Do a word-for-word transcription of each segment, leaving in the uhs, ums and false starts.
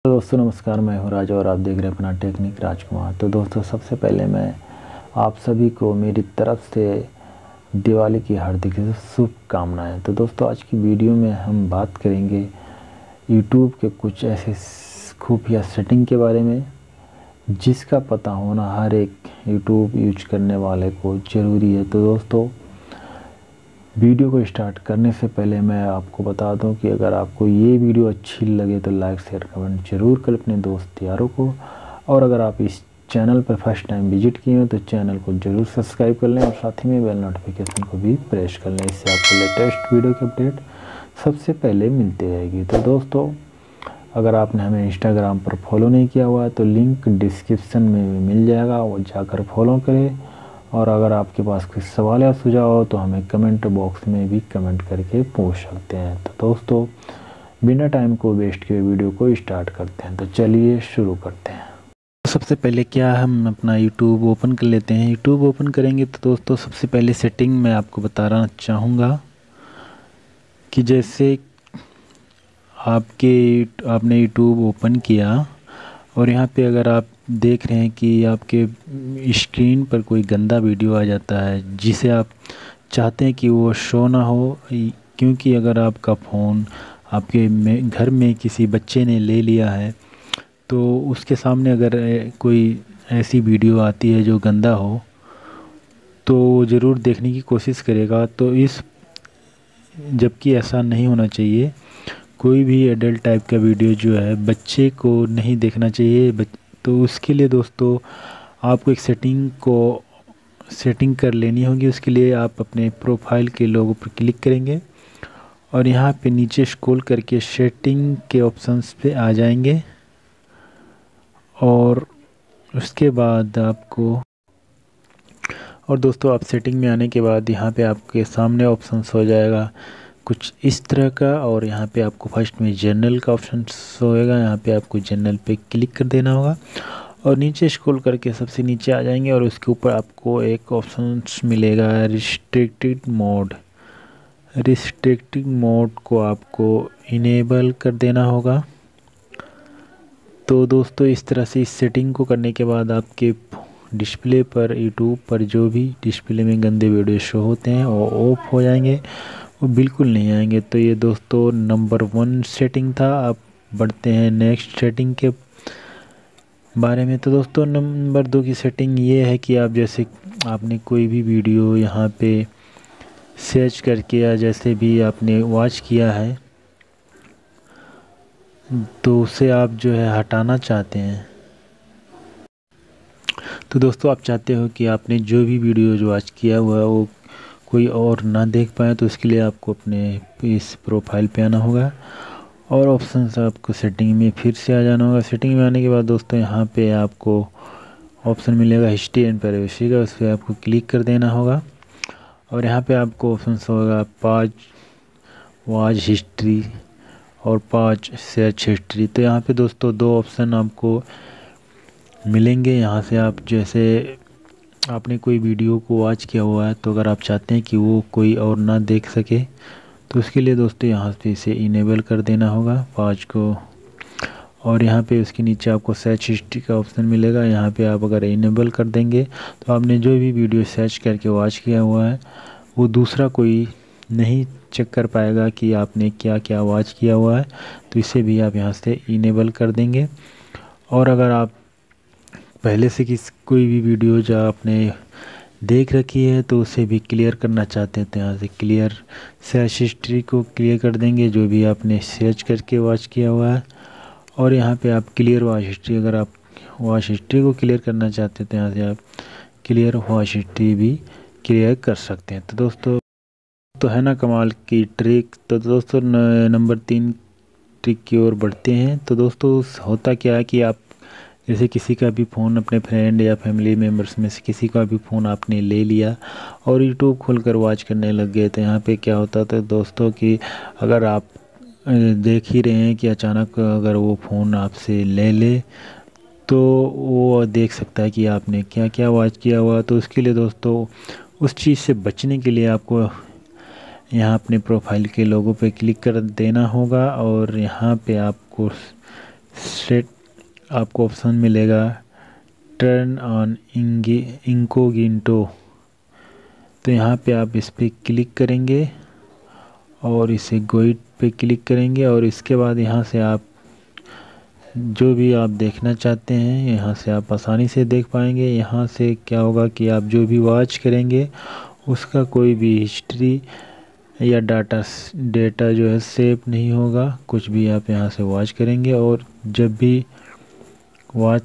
दोस्तों नमस्कार, मैं हूं राज और आप देख रहे हैं अपना टेक्निक राजकुमार। तो दोस्तों सबसे पहले मैं आप सभी को मेरी तरफ से दिवाली की हार्दिक शुभकामनाएं। तो दोस्तों आज की वीडियो में हम बात करेंगे यूट्यूब के कुछ ऐसे खुफिया सेटिंग के बारे में जिसका पता होना हर एक यूट्यूब यूज करने वाले को ज़रूरी है। तो दोस्तों वीडियो को स्टार्ट करने से पहले मैं आपको बता दूं कि अगर आपको ये वीडियो अच्छी लगे तो लाइक शेयर कमेंट जरूर करें अपने दोस्त यारों को, और अगर आप इस चैनल पर फर्स्ट टाइम विजिट किए हो तो चैनल को जरूर सब्सक्राइब कर लें और साथ ही में बेल नोटिफिकेशन को भी प्रेस कर लें। इससे आपको लेटेस्ट वीडियो की अपडेट सबसे पहले मिलती रहेगी। तो दोस्तों अगर आपने हमें इंस्टाग्राम पर फॉलो नहीं किया हुआ है तो लिंक डिस्क्रिप्शन में मिल जाएगा, वो जाकर फॉलो करें। और अगर आपके पास कोई सवाल या सुझाव हो तो हमें कमेंट बॉक्स में भी कमेंट करके पूछ सकते हैं। तो दोस्तों बिना टाइम को वेस्ट किए वीडियो को स्टार्ट करते हैं। तो चलिए शुरू करते हैं। सबसे पहले क्या हम अपना यूट्यूब ओपन कर लेते हैं। यूट्यूब ओपन करेंगे तो दोस्तों सबसे पहले सेटिंग मैं आपको बताना चाहूँगा कि जैसे आपके आपने यूट्यूब ओपन किया और यहाँ पे अगर आप देख रहे हैं कि आपके स्क्रीन पर कोई गंदा वीडियो आ जाता है जिसे आप चाहते हैं कि वो शो ना हो, क्योंकि अगर आपका फ़ोन आपके में घर में किसी बच्चे ने ले लिया है तो उसके सामने अगर कोई ऐसी वीडियो आती है जो गंदा हो तो ज़रूर देखने की कोशिश करेगा। तो इस जबकि ऐसा नहीं होना चाहिए, कोई भी एडल्ट टाइप का वीडियो जो है बच्चे को नहीं देखना चाहिए। तो उसके लिए दोस्तों आपको एक सेटिंग को सेटिंग कर लेनी होगी। उसके लिए आप अपने प्रोफाइल के लोगो पर क्लिक करेंगे और यहाँ पे नीचे स्क्रॉल करके सेटिंग के ऑप्शंस पे आ जाएंगे और उसके बाद आपको और दोस्तों आप सेटिंग में आने के बाद यहाँ पे आपके सामने ऑप्शंस हो जाएगा कुछ इस तरह का, और यहाँ पे आपको फर्स्ट में जनरल का ऑप्शन होएगा। यहाँ पे आपको जनरल पे क्लिक कर देना होगा और नीचे स्क्रॉल करके सबसे नीचे आ जाएंगे और उसके ऊपर आपको एक ऑप्शन मिलेगा रिस्ट्रिक्टेड मोड। रिस्ट्रिक्टेड मोड को आपको इनेबल कर देना होगा। तो दोस्तों इस तरह से इस सेटिंग को करने के बाद आपके डिस्प्ले पर यूट्यूब पर जो भी डिस्प्ले में गंदे वीडियो शो होते हैं वो ऑफ हो जाएंगे, वो बिल्कुल नहीं आएंगे। तो ये दोस्तों नंबर वन सेटिंग था। आप बढ़ते हैं नेक्स्ट सेटिंग के बारे में। तो दोस्तों नंबर दो की सेटिंग ये है कि आप जैसे आपने कोई भी वीडियो यहाँ पे सर्च करके या जैसे भी आपने वॉच किया है तो उसे आप जो है हटाना चाहते हैं। तो दोस्तों आप चाहते हो कि आपने जो भी वीडियो जो वॉच किया हुआ है वो कोई और ना देख पाए, तो इसके लिए आपको अपने इस प्रोफाइल पे आना होगा और ऑप्शन से आपको सेटिंग में फिर से आ जाना होगा। सेटिंग में आने के बाद दोस्तों यहाँ पे आपको ऑप्शन मिलेगा हिस्ट्री एंड प्राइवेसी का, उस पर आपको क्लिक कर देना होगा और यहाँ पे आपको ऑप्शन होगा पाँच वॉच हिस्ट्री और पाँच सर्च हिस्ट्री। तो यहाँ पे दोस्तों दो ऑप्शन आपको मिलेंगे। यहाँ से आप जैसे आपने कोई वीडियो को वॉच किया हुआ है तो अगर आप चाहते हैं कि वो कोई और ना देख सके तो उसके लिए दोस्तों यहाँ पे इसे इनेबल कर देना होगा पाँच को, और यहाँ पे उसके नीचे आपको सर्च हिस्ट्री का ऑप्शन मिलेगा। यहाँ पे आप अगर इनेबल कर देंगे तो आपने जो भी वीडियो सर्च करके वॉच किया हुआ है वो दूसरा कोई नहीं चेक कर पाएगा कि आपने क्या क्या वॉच किया हुआ है। तो इसे भी आप यहाँ से इनेबल कर देंगे। और अगर आप पहले से किस कोई भी वीडियो जो आपने देख रखी है तो उसे भी क्लियर करना चाहते हैं तो यहाँ से क्लियर सर्च हिस्ट्री को क्लियर कर देंगे जो भी आपने सर्च करके वॉच किया हुआ है। और यहाँ पे आप क्लियर वॉच हिस्ट्री, अगर आप वॉच हिस्ट्री को क्लियर करना चाहते हैं तो यहाँ से आप क्लियर वॉच हिस्ट्री भी क्लियर कर सकते हैं। तो दोस्तों तो है ना कमाल की ट्रिक। तो दोस्तों नंबर तीन ट्रिक की ओर बढ़ते हैं। तो दोस्तों होता क्या है कि आप जैसे किसी का भी फ़ोन अपने फ्रेंड या फैमिली मेम्बर्स में से किसी का भी फ़ोन आपने ले लिया और यूट्यूब खोलकर वॉच करने लग गए, तो यहाँ पे क्या होता था दोस्तों कि अगर आप देख ही रहे हैं कि अचानक अगर वो फ़ोन आपसे ले ले तो वो देख सकता है कि आपने क्या क्या वॉच किया हुआ। तो उसके लिए दोस्तों उस चीज़ से बचने के लिए आपको यहाँ अपने प्रोफाइल के लोगो पे क्लिक कर देना होगा और यहाँ पे आपको सेट आपको ऑप्शन मिलेगा टर्न ऑन इनकॉग्निटो। तो यहाँ पे आप इस पर क्लिक करेंगे और इसे गोइड पे क्लिक करेंगे और इसके बाद यहाँ से आप जो भी आप देखना चाहते हैं यहाँ से आप आसानी से देख पाएंगे। यहाँ से क्या होगा कि आप जो भी वॉच करेंगे उसका कोई भी हिस्ट्री या डाटा डेटा जो है सेव नहीं होगा। कुछ भी आप यहाँ से वॉच करेंगे और जब भी वॉच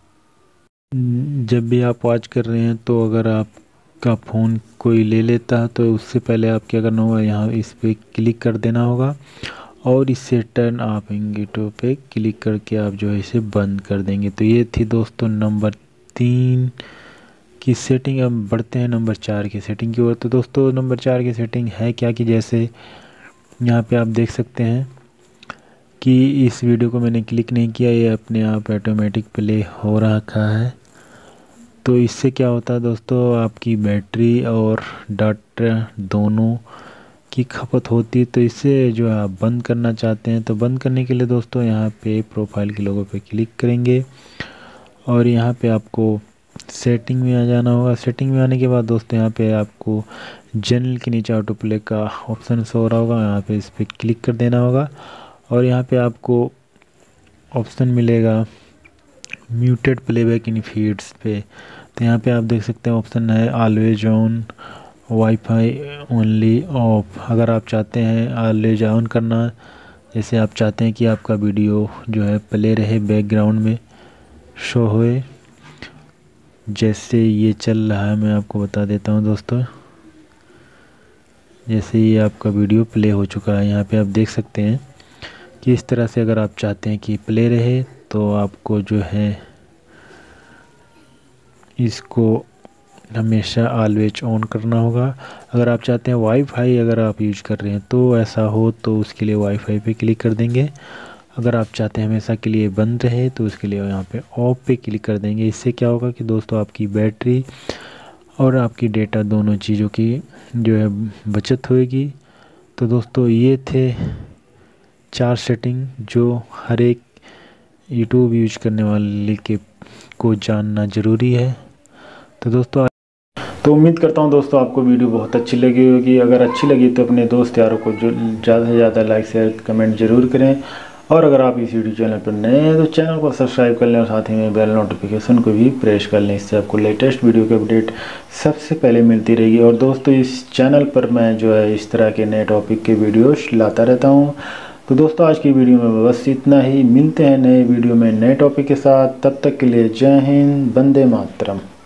जब भी आप वॉच कर रहे हैं तो अगर आपका फ़ोन कोई ले लेता है तो उससे पहले आप क्या करना होगा, यहाँ इस पर क्लिक कर देना होगा और इससे टर्न ऑफ इनकॉग्निटो पे क्लिक करके आप जो है इसे बंद कर देंगे। तो ये थी दोस्तों नंबर तीन की सेटिंग। अब बढ़ते हैं नंबर चार की सेटिंग की ओर। तो दोस्तों नंबर चार की सेटिंग है क्या कि जैसे यहाँ पे आप देख सकते हैं कि इस वीडियो को मैंने क्लिक नहीं किया, ये अपने आप ऑटोमेटिक प्ले हो रखा है। तो इससे क्या होता है दोस्तों, आपकी बैटरी और डाटा दोनों की खपत होती है। तो इससे जो आप बंद करना चाहते हैं तो बंद करने के लिए दोस्तों यहाँ पे प्रोफाइल के लोगों पे क्लिक करेंगे और यहाँ पे आपको सेटिंग में आ जाना होगा। सेटिंग में आने के बाद दोस्तों यहाँ पे आपको जनरल के नीचे ऑटो प्ले का ऑप्शन शो हो रहा होगा, यहाँ पे इस पर क्लिक कर देना होगा और यहाँ पे आपको ऑप्शन मिलेगा म्यूटेड प्लेबैक इन फीड्स पे। तो यहाँ पे आप देख सकते हैं ऑप्शन है always on, wifi only off. अगर आप चाहते हैं ऑलवेज ऑन करना, जैसे आप चाहते हैं कि आपका वीडियो जो है प्ले रहे बैकग्राउंड में शो होए, जैसे ये चल रहा है मैं आपको बता देता हूँ दोस्तों। जैसे ये आपका वीडियो प्ले हो चुका है, यहाँ पे आप देख सकते हैं कि इस तरह से अगर आप चाहते हैं कि प्ले रहे तो आपको जो है इसको हमेशा ऑलवेज ऑन करना होगा। अगर आप चाहते हैं वाईफाई अगर आप यूज कर रहे हैं तो ऐसा हो तो उसके लिए वाईफाई पे क्लिक कर देंगे। अगर आप चाहते हैं हमेशा के लिए बंद रहे तो उसके लिए यहाँ पे ऑफ पे क्लिक कर देंगे। इससे क्या होगा कि दोस्तों आपकी बैटरी और आपकी डेटा दोनों चीज़ों की जो है बचत होएगी। तो दोस्तों ये थे चार सेटिंग जो हर एक यूट्यूब यूज करने वाले के को जानना ज़रूरी है। तो दोस्तों तो उम्मीद करता हूँ दोस्तों आपको वीडियो बहुत अच्छी लगी होगी। अगर अच्छी लगी तो अपने दोस्त यारों को जो ज़्यादा से ज़्यादा लाइक शेयर कमेंट जरूर करें और अगर आप इस यूट्यूब चैनल पर नए हैं तो चैनल को सब्सक्राइब कर लें और साथ ही में बेल नोटिफिकेशन को भी प्रेस कर लें। इससे आपको लेटेस्ट वीडियो की अपडेट सबसे पहले मिलती रहेगी। और दोस्तों इस चैनल पर मैं जो है इस तरह के नए टॉपिक के वीडियोस लाता रहता हूँ। तो दोस्तों आज की वीडियो में बस इतना ही। मिलते हैं नए वीडियो में नए टॉपिक के साथ, तब तक के लिए जय हिंद, वंदे मातरम।